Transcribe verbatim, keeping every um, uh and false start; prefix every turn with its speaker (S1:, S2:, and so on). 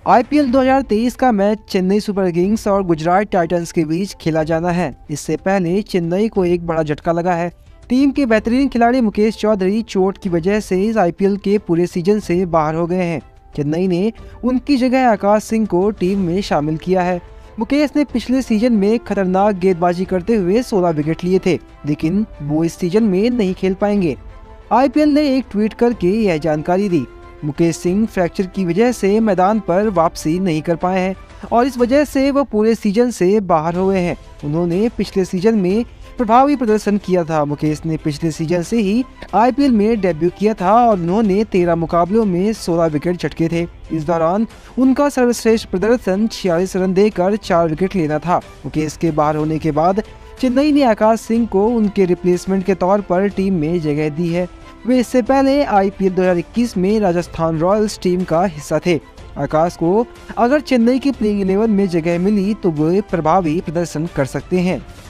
S1: IPL दो हज़ार तेईस का मैच चेन्नई सुपर किंग्स और गुजरात टाइटंस के बीच खेला जाना है। इससे पहले चेन्नई को एक बड़ा झटका लगा है। टीम के बेहतरीन खिलाड़ी मुकेश चौधरी चोट की वजह से इस आईपीएल के पूरे सीजन से बाहर हो गए हैं। चेन्नई ने उनकी जगह आकाश सिंह को टीम में शामिल किया है। मुकेश ने पिछले सीजन में खतरनाक गेंदबाजी करते हुए सोलह विकेट लिए थे, लेकिन वो इस सीजन में नहीं खेल पाएंगे। आईपीएल ने एक ट्वीट करके यह जानकारी दी। मुकेश सिंह फ्रैक्चर की वजह से मैदान पर वापसी नहीं कर पाए हैं और इस वजह से वह पूरे सीजन से बाहर हो गए हैं। उन्होंने पिछले सीजन में प्रभावी प्रदर्शन किया था। मुकेश ने पिछले सीजन से ही आईपीएल में डेब्यू किया था और उन्होंने तेरह मुकाबलों में सोलह विकेट झटके थे। इस दौरान उनका सर्वश्रेष्ठ प्रदर्शन छियालीस रन देकर चार विकेट लेना था। मुकेश के बाहर होने के बाद चेन्नई ने आकाश सिंह को उनके रिप्लेसमेंट के तौर पर टीम में जगह दी है। वे इससे पहले आईपीएल दो हज़ार इक्कीस में राजस्थान रॉयल्स टीम का हिस्सा थे। आकाश को अगर चेन्नई की प्लेइंग इलेवन में जगह मिली तो वे प्रभावी प्रदर्शन कर सकते हैं।